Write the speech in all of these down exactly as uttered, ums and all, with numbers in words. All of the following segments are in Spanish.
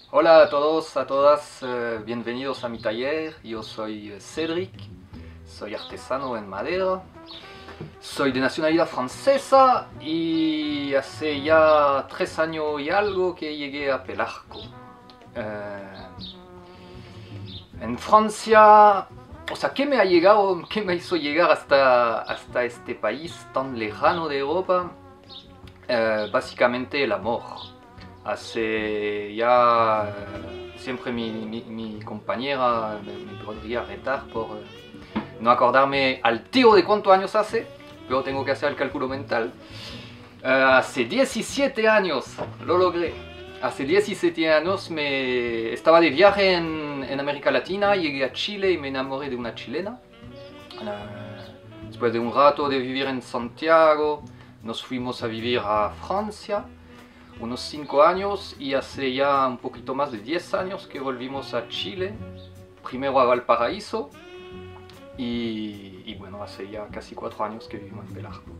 Hola a todos, a todas, eh, bienvenidos a mi taller. Yo soy eh, Cédric, soy artesano en madera, soy de nacionalidad francesa y hace ya tres años y algo que llegué a Pelarco. Eh, en Francia, o sea, ¿qué me ha llegado, qué me hizo llegar hasta, hasta este país tan lejano de Europa? Eh, básicamente el amor. Hace ya eh, siempre mi, mi, mi compañera me, me podría retar por eh, no acordarme al tiro de cuántos años hace, pero tengo que hacer el cálculo mental. Eh, hace diecisiete años lo logré. Hace diecisiete años me estaba de viaje en, en América Latina, llegué a Chile y me enamoré de una chilena. Eh, después de un rato de vivir en Santiago, nos fuimos a vivir a Francia unos cinco años y hace ya un poquito más de diez años que volvimos a Chile, primero a Valparaíso y, y bueno, hace ya casi cuatro años que vivimos en Pelarco.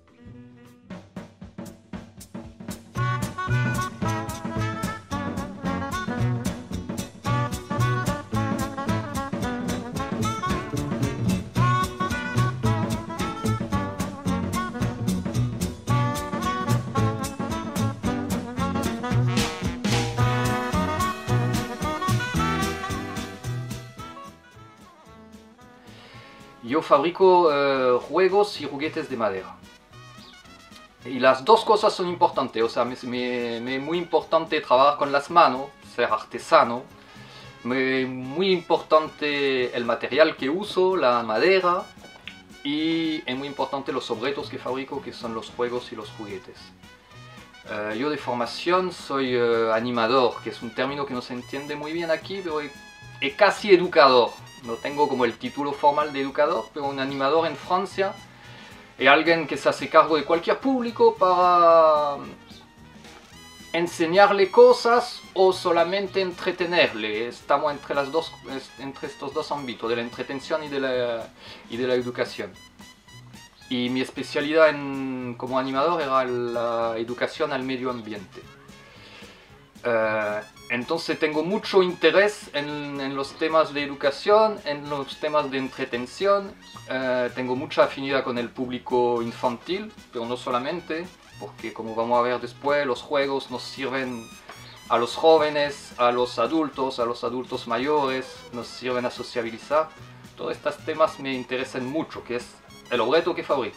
Yo fabrico eh, juegos y juguetes de madera. Y las dos cosas son importantes, o sea, me, me, me es muy importante trabajar con las manos, ser artesano. Me, muy importante el material que uso, la madera. Y es muy importante los objetos que fabrico, que son los juegos y los juguetes. Uh, yo de formación soy uh, animador, que es un término que no se entiende muy bien aquí, pero es, es casi educador. No tengo como el título formal de educador, pero un animador en Francia es alguien que se hace cargo de cualquier público para enseñarle cosas o solamente entretenerle. Estamos entre, las dos, entre estos dos ámbitos, de la entretención y de la, y de la educación. Y mi especialidad en, como animador era la educación al medio ambiente. Uh, entonces tengo mucho interés en, en los temas de educación, en los temas de entretención. Uh, tengo mucha afinidad con el público infantil, pero no solamente, porque como vamos a ver después, los juegos nos sirven a los jóvenes, a los adultos, a los adultos mayores, nos sirven a sociabilizar. Todos estos temas me interesan mucho, que es el objeto que fabrico.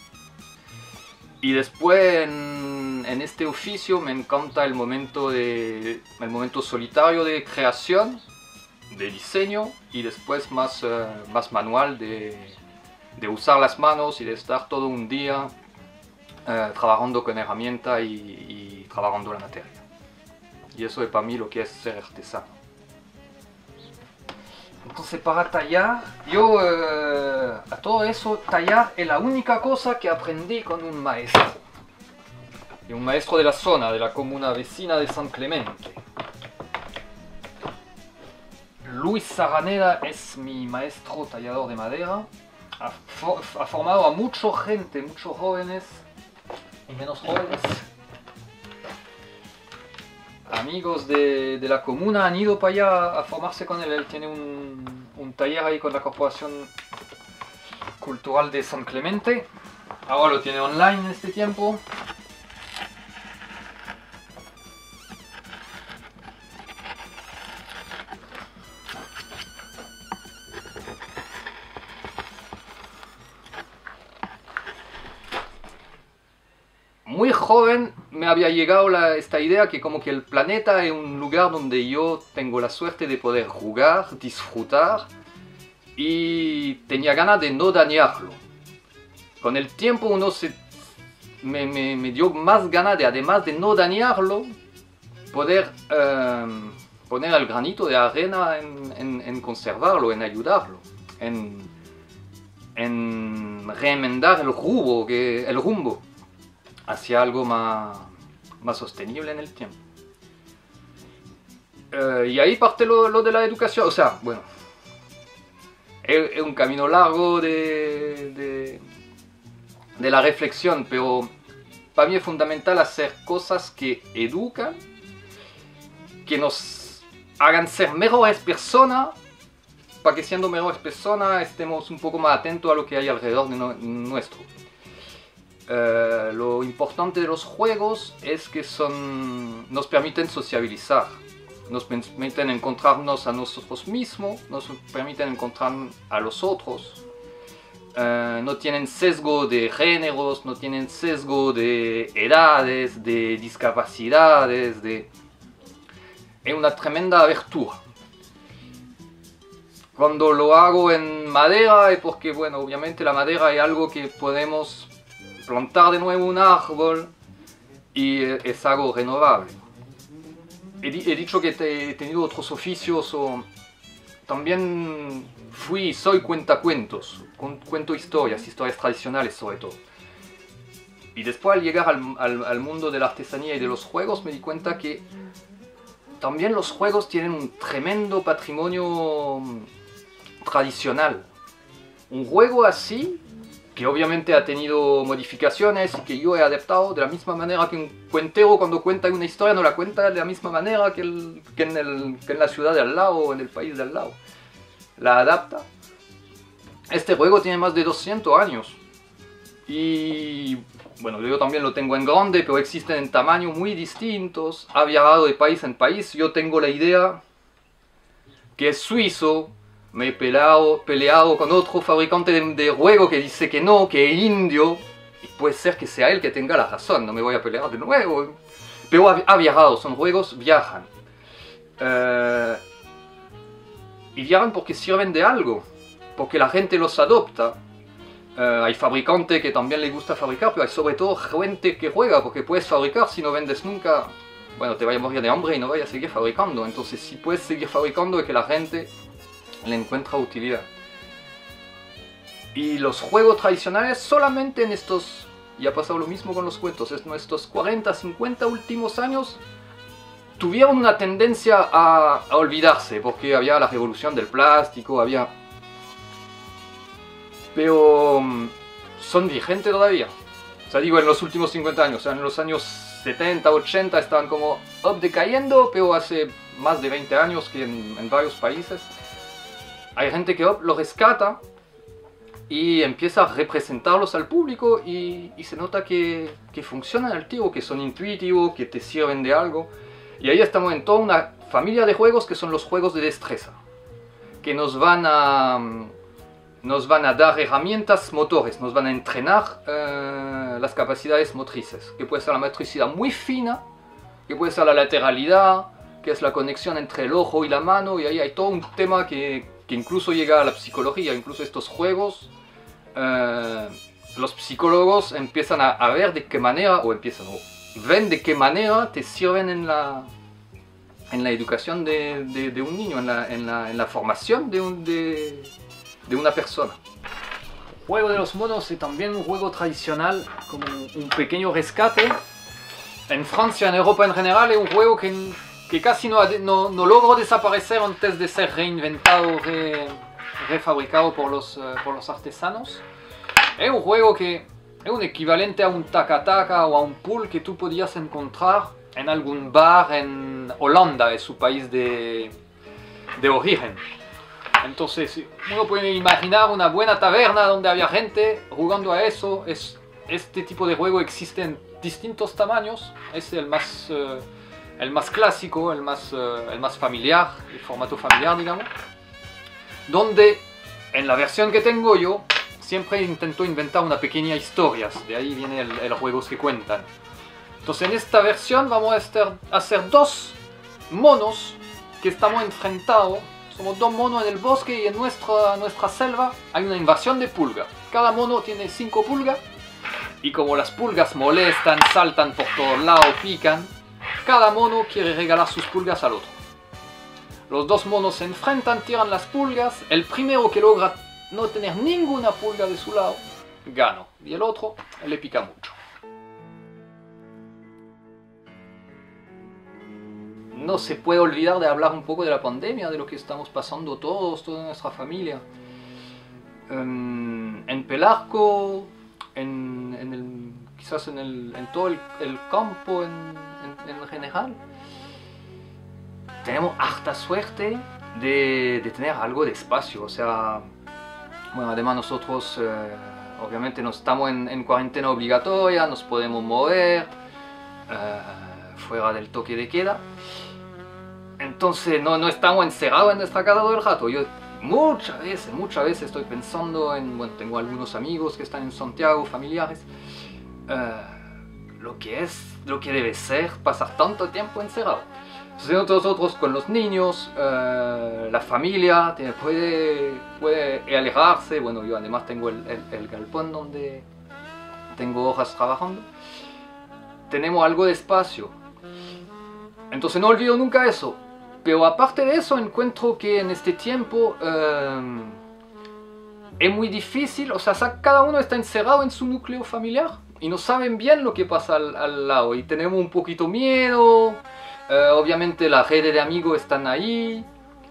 Y después en, en este oficio me encanta el momento, de, el momento solitario de creación, de diseño, y después más, uh, más manual de, de usar las manos y de estar todo un día uh, trabajando con herramientas y, y trabajando la materia. Y eso es para mí lo que es ser artesano. Entonces para tallar, yo eh, a todo eso, tallar es la única cosa que aprendí con un maestro. Y un maestro de la zona, de la comuna vecina de San Clemente. Luis Saraneda es mi maestro tallador de madera. Ha, for, ha formado a mucha gente, muchos jóvenes y menos jóvenes. Amigos de, de la comuna han ido para allá a formarse con él. Él tiene un, un taller ahí con la Corporación Cultural de San Clemente. Ahora lo tiene online en este tiempo. Muy joven me había llegado la, esta idea que como que el planeta es un lugar donde yo tengo la suerte de poder jugar, disfrutar y tenía ganas de no dañarlo. Con el tiempo uno se, me, me, me dio más ganas de, además de no dañarlo, poder eh, poner el granito de arena en, en, en conservarlo, en ayudarlo, en, en remendar el rumbo, que, el rumbo hacia algo más, más sostenible en el tiempo. Uh, y ahí parte lo, lo de la educación, o sea, bueno, es, es un camino largo de, de, de la reflexión, pero para mí es fundamental hacer cosas que educan, que nos hagan ser mejores personas, para que siendo mejores personas estemos un poco más atentos a lo que hay alrededor de no, nuestro. Uh, lo importante de los juegos es que son, nos permiten sociabilizar, nos permiten encontrarnos a nosotros mismos, nos permiten encontrar a los otros. Uh, no tienen sesgo de géneros, no tienen sesgo de edades, de discapacidades, de... es una tremenda abertura. Cuando lo hago en madera es porque, bueno, obviamente la madera es algo que podemos plantar de nuevo un árbol y es algo renovable. He, he dicho que te, he tenido otros oficios, o también fui y soy cuentacuentos, cuento historias, historias tradicionales sobre todo. Y después al llegar al, al, al mundo de la artesanía y de los juegos me di cuenta que también los juegos tienen un tremendo patrimonio tradicional. Un juego así, que obviamente ha tenido modificaciones y que yo he adaptado de la misma manera que un cuentero cuando cuenta una historia no la cuenta de la misma manera que, el, que, en, el, que en la ciudad de al lado o en el país de al lado. La adapta. Este juego tiene más de doscientos años. Y bueno, yo también lo tengo en grande, pero existen en tamaños muy distintos. Ha viajado de país en país. Yo tengo la idea que es suizo. Me he peleado, peleado con otro fabricante de, de juego que dice que no, que es indio. Y puede ser que sea él que tenga la razón, no me voy a pelear de nuevo. Pero ha, ha viajado, son juegos, viajan. Uh, y viajan porque sirven de algo, porque la gente los adopta. Uh, hay fabricantes que también les gusta fabricar, pero hay sobre todo gente que juega, porque puedes fabricar si no vendes nunca. Bueno, te vayas a morir de hambre y no vayas a seguir fabricando. Entonces si puedes seguir fabricando es que la gente le encuentra utilidad. Y los juegos tradicionales solamente en estos, y ha pasado lo mismo con los cuentos, en estos cuarenta, cincuenta últimos años tuvieron una tendencia a, a olvidarse, porque había la revolución del plástico, había... pero son vigentes todavía. O sea, digo, en los últimos cincuenta años, o sea, en los años setenta, ochenta estaban como up decayendo, pero hace más de veinte años que en, en varios países hay gente que lo rescata y empieza a representarlos al público y, y se nota que, que funcionan al tiro, que son intuitivos, que te sirven de algo. Y ahí estamos en toda una familia de juegos que son los juegos de destreza, que nos van a, nos van a dar herramientas motores, nos van a entrenar eh, las capacidades motrices, que puede ser la motricidad muy fina, que puede ser la lateralidad, que es la conexión entre el ojo y la mano, y ahí hay todo un tema que que incluso llega a la psicología. Incluso estos juegos, eh, los psicólogos empiezan a, a ver de qué manera, o empiezan, o ven de qué manera te sirven en la, en la educación de, de, de un niño, en la, en la, en la formación de, un, de, de una persona. El juego de los monos es también un juego tradicional, como un pequeño rescate. En Francia, en Europa en general, es un juego que que casi no, no, no logró desaparecer antes de ser reinventado, re, refabricado por los, uh, por los artesanos. Es un juego que es un equivalente a un taca-taca o a un pool que tú podías encontrar en algún bar en Holanda, es su país de, de origen. Entonces uno puede imaginar una buena taberna donde había gente jugando a eso. Es, este tipo de juego existe en distintos tamaños, es el más... Uh, el más clásico, el más, uh, el más familiar, el formato familiar, digamos, donde en la versión que tengo yo siempre intento inventar una pequeña historia, de ahí viene el, el juegos que cuentan. Entonces en esta versión vamos a estar, hacer dos monos que estamos enfrentados, somos dos monos en el bosque y en nuestra, nuestra selva hay una invasión de pulgas. Cada mono tiene cinco pulgas y como las pulgas molestan, saltan por todos lados, pican, cada mono quiere regalar sus pulgas al otro. Los dos monos se enfrentan, tiran las pulgas. El primero que logra no tener ninguna pulga de su lado, gana. Y el otro le pica mucho. No se puede olvidar de hablar un poco de la pandemia, de lo que estamos pasando todos, toda nuestra familia. Um, en Pelarco, en, en el, quizás en, el, en todo el, el campo, en, en, en general, tenemos harta suerte de, de tener algo de espacio. O sea, bueno, además nosotros eh, obviamente no estamos en, en cuarentena obligatoria, nos podemos mover eh, fuera del toque de queda. Entonces no, no estamos encerrados en nuestra casa todo el rato. Yo muchas veces, muchas veces estoy pensando en, bueno, tengo algunos amigos que están en Santiago, familiares, eh, lo que es, lo que debe ser pasar tanto tiempo encerrado. Entonces nosotros con los niños, eh, la familia tiene, puede, puede alejarse. Bueno, yo además tengo el, el, el galpón donde tengo horas trabajando. Tenemos algo de espacio. Entonces no olvido nunca eso. Pero aparte de eso, encuentro que en este tiempo eh, es muy difícil, o sea, cada uno está encerrado en su núcleo familiar y no saben bien lo que pasa al, al lado y tenemos un poquito miedo. Eh, obviamente las redes de amigos están ahí,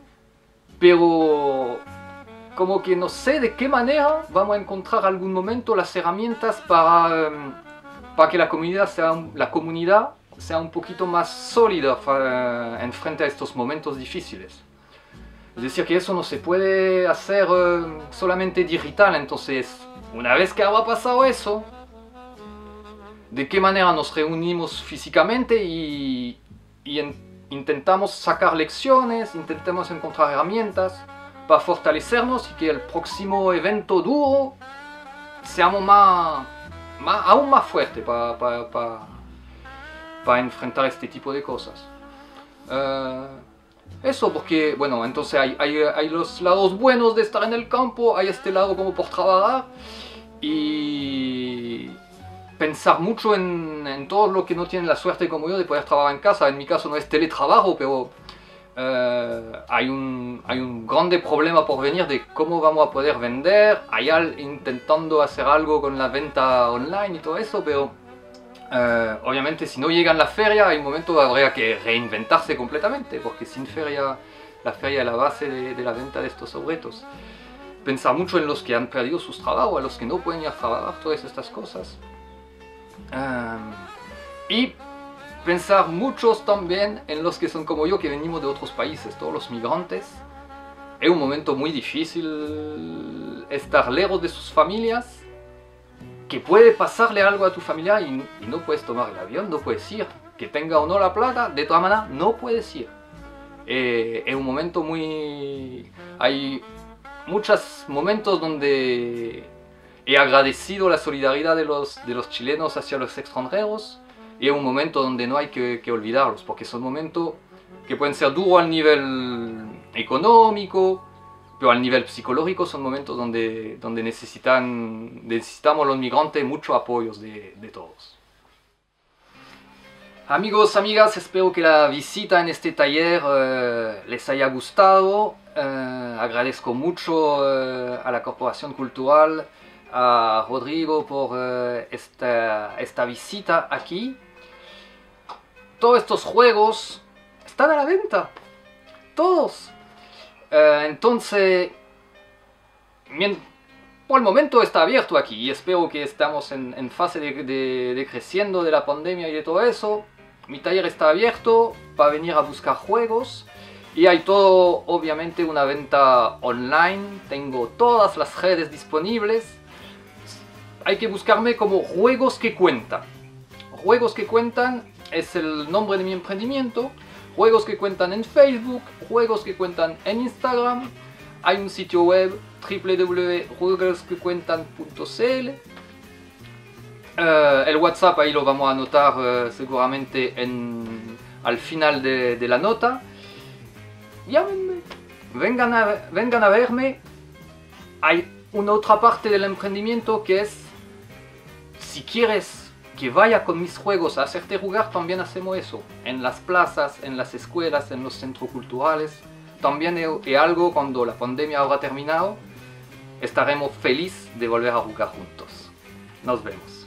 pero como que no sé de qué manera vamos a encontrar algún momento las herramientas para, um, para que la comunidad sea, la comunidad sea un poquito más sólida uh, en frente a estos momentos difíciles. Es decir, que eso no se puede hacer uh, solamente digital. Entonces, una vez que haya pasado eso, ¿de qué manera nos reunimos físicamente y, y en, intentamos sacar lecciones, intentamos encontrar herramientas para fortalecernos y que el próximo evento duro seamos más, más, aún más fuertes para, para, para, para enfrentar este tipo de cosas? Uh, eso porque, bueno, entonces hay, hay, hay los lados buenos de estar en el campo, hay este lado como por trabajar y pensar mucho en, en todo lo que no tienen la suerte como yo de poder trabajar en casa. En mi caso no es teletrabajo, pero uh, hay, un, hay un grande problema por venir de cómo vamos a poder vender. Hay al, intentando hacer algo con la venta online y todo eso, pero Uh, obviamente si no llega en la feria hay un momento habría que reinventarse completamente, porque sin feria, la feria es la base de, de la venta de estos objetos. Pensar mucho en los que han perdido sus trabajos, a los que no pueden ir a trabajar, todas estas cosas. Um, y pensar muchos también en los que son como yo, que venimos de otros países, todos los migrantes. Es un momento muy difícil estar lejos de sus familias, que puede pasarle algo a tu familia y, y no puedes tomar el avión, no puedes ir, que tenga o no la plata, de todas maneras no puedes ir. Eh, es un momento muy... Hay muchos momentos donde he agradecido la solidaridad de los, de los chilenos hacia los extranjeros, y es un momento donde no hay que, que olvidarlos, porque son momentos que pueden ser duros al nivel económico, pero al nivel psicológico son momentos donde, donde necesitan, necesitamos los migrantes mucho apoyo de, de todos. Amigos, amigas, espero que la visita en este taller eh, les haya gustado. Eh, agradezco mucho eh, a la Corporación Cultural, a Rodrigo por eh, esta, esta visita aquí. Todos estos juegos están a la venta, todos. Uh, entonces, bien, por el momento está abierto aquí y espero que estamos en, en fase de, de, de creciendo de la pandemia y de todo eso. Mi taller está abierto para venir a buscar juegos y hay todo, obviamente, una venta online. Tengo todas las redes disponibles. Hay que buscarme como Juegos que Cuentan. Juegos que Cuentan es el nombre de mi emprendimiento. Juegos que Cuentan en Facebook, Juegos que Cuentan en Instagram. Hay un sitio web w w w punto juegos que cuentan punto c l. Uh, el WhatsApp ahí lo vamos a anotar uh, seguramente en, al final de, de la nota. Llámenme, vengan a, vengan a verme. Hay una otra parte del emprendimiento que es, si quieres que vaya con mis juegos a hacerte jugar, también hacemos eso. En las plazas, en las escuelas, en los centros culturales. También es algo, cuando la pandemia habrá terminado, estaremos felices de volver a jugar juntos. Nos vemos.